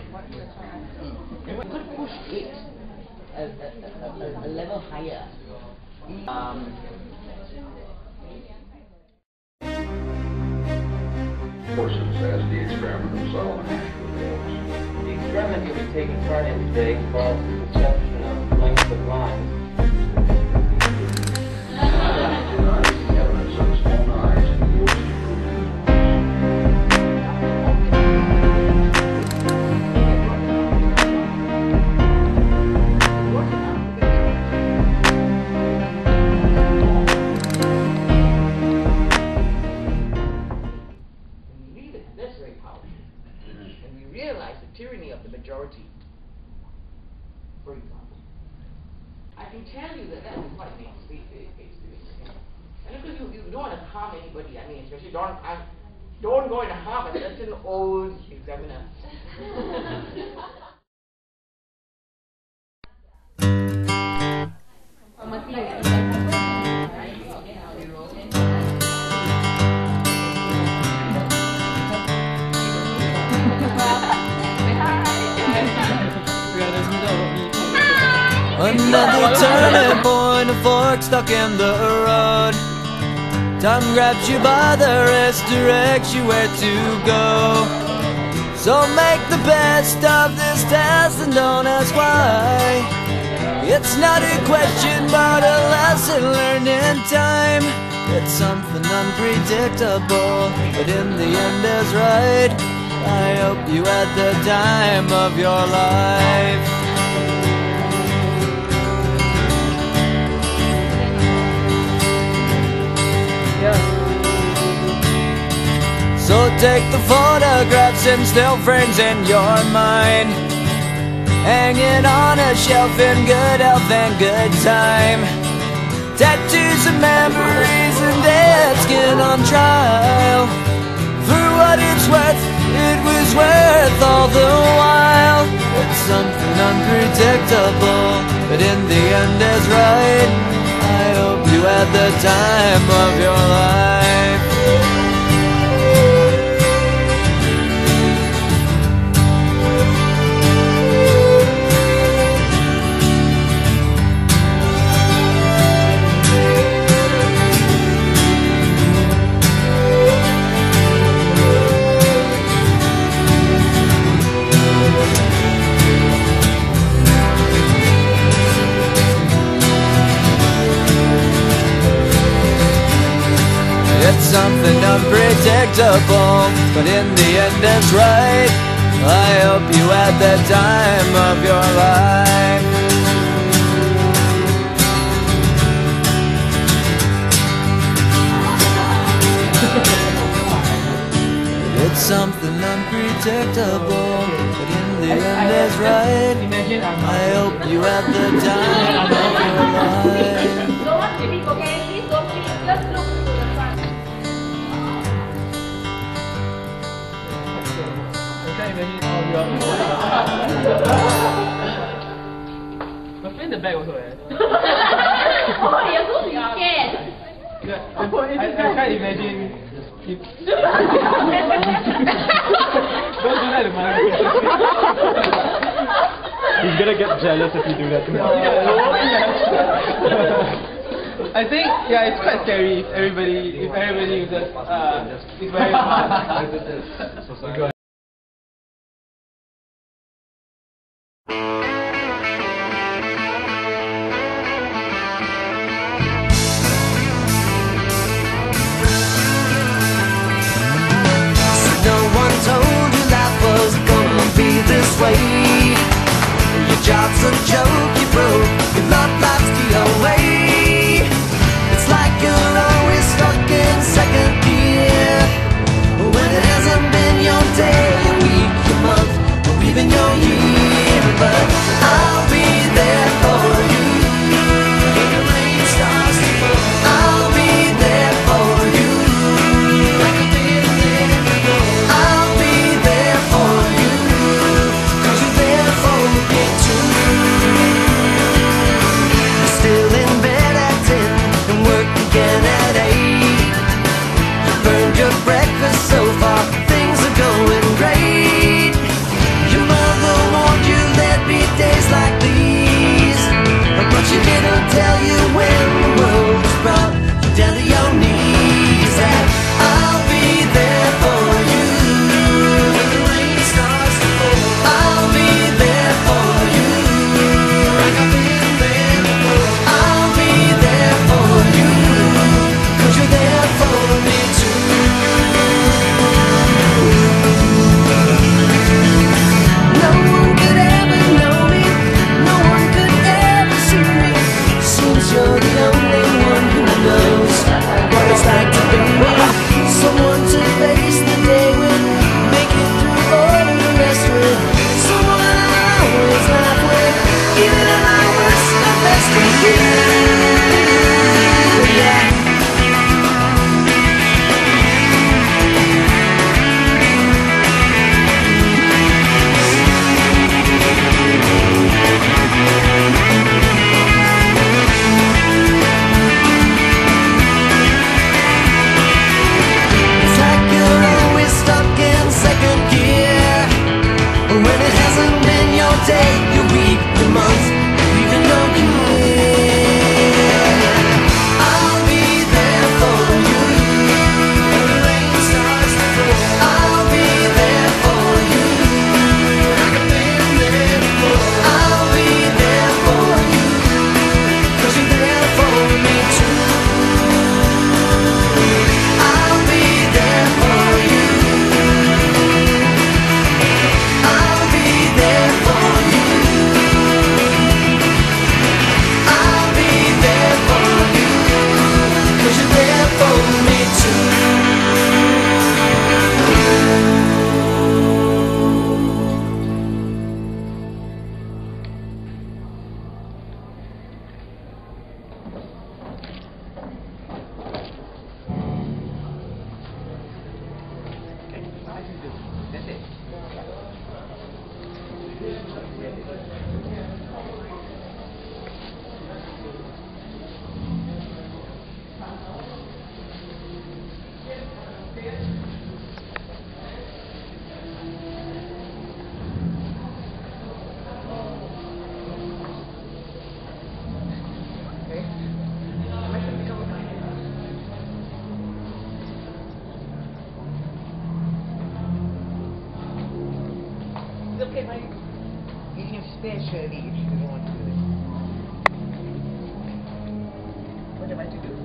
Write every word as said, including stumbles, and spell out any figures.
We could push it a, a, a, a level higher. Um, Forces as the experiment of solid actual The experiment you'll be taking part in today involves the perception of length of lines. evidence of its own eyes and ears to That's very powerful. And we realize the tyranny of the majority. For example, I can tell you that that was quite an experience. And because you, you don't want to harm anybody, I mean, especially don't I, don't go and harm a certain old examiner. Another turning point, a fork stuck in the road. Time grabs you by the wrist, directs you where to go. So make the best of this test and don't ask why. It's not a question but a lesson learned in time. It's something unpredictable, but in the end is right. I hope you had the time of your life. So take the photographs and still frames in your mind, hanging on a shelf in good health and good time. Tattoos and memories and dead skin on trial. For what it's worth, it was worth all the while. It's something unpredictable, but in the end is right. I hope you had the time of your life. It's something unpredictable, but in the end it's right. I hope you had the time of your life. It's something unpredictable, but in the end it's right. I hope you had the time of your life. My friend in the back also, eh? Oh, you're so scared. Yeah, I, I, I can't imagine if... Don't do that to my He's gonna get jealous if you do that to him. I think, yeah, it's quite scary if everybody, if everybody uses, uh, is very fast. Your job's a joke, you broke, your love life's the away. It's like you're always stuck in second gear, when it hasn't been your day, your week, your month, or even your year. But I'll be there for you when the rain starts to fall. I'll be there for you like I've been there before. I'll be there for you, 'cause you're there for me too. You're still in bed at ten and work again at eight. You burned your breakfast so far, things are going great. Your mother look at my... Especially if you want to... What am I to do?